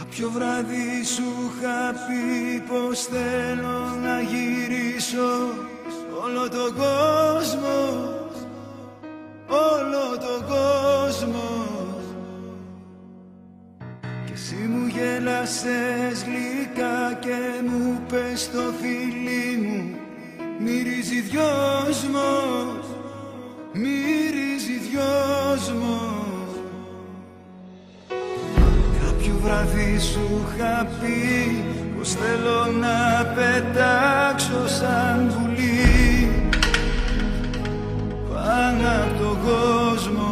Κάποιο βράδυ σου είχα πει πως θέλω να γυρίσω όλο τον κόσμο, όλο τον κόσμο. Και εσύ μου γέλασες γλυκά και μου πες το φιλί μου μυρίζει δυόσμος, μυρίζει δυόσμος. Κάποιο βράδυ σου είχα πει πως θέλω να πετάξω σαν πουλί πάνω απ' τον κόσμο.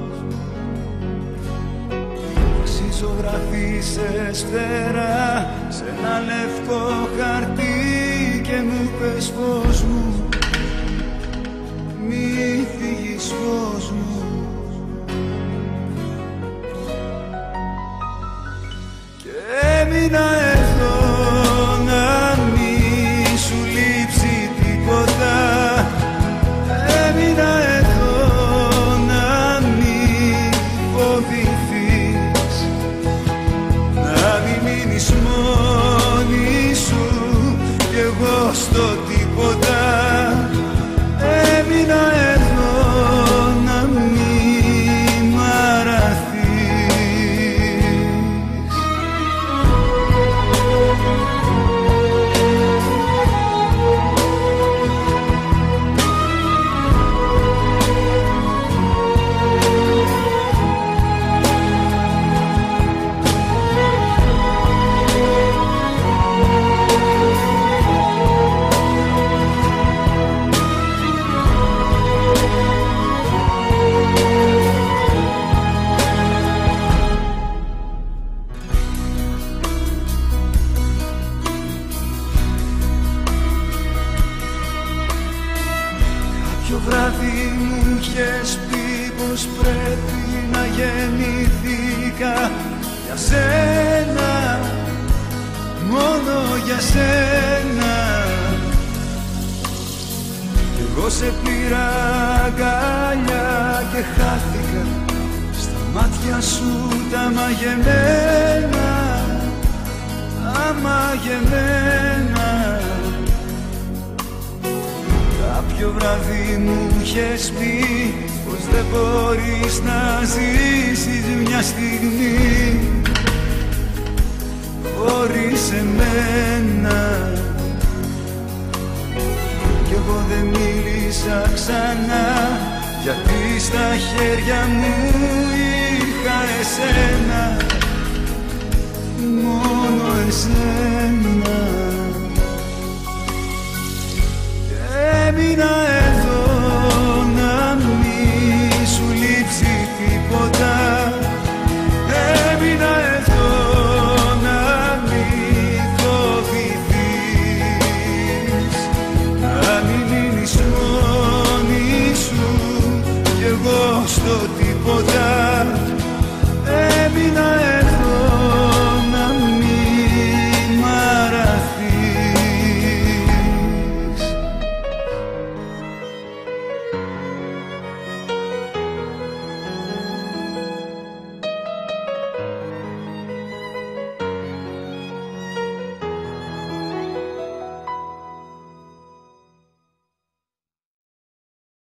Εσύ ζωγραφίσες φτερά σε ένα λευκό χαρτί και μου πες φως μου, μη φύγεις φως μου. Έμεινα εδώ να μη σου λείψει τίποτα. Έμεινα εδώ να μη φοβηθείς, να μη μείνεις μόνη σου κι εγώ στο τίποτα. Έμεινα εδώ να μη μ' αραθείς. Ποιο βράδυ μου είχες πει πως πρέπει να γεννηθήκα για σένα, μόνο για σένα. Κι εγώ σε πήρα αγκαλιά και χάθηκα στα μάτια σου τα μαγεμένα, τα μαγεμένα. Κάποιο βράδυ μου είχες πει πως δεν μπορείς να ζήσεις μια στιγμή χωρίς εμένα. Κι εγώ δεν μίλησα ξανά, γιατί στα χέρια μου είχα εσένα, μόνο εσένα. Έμεινα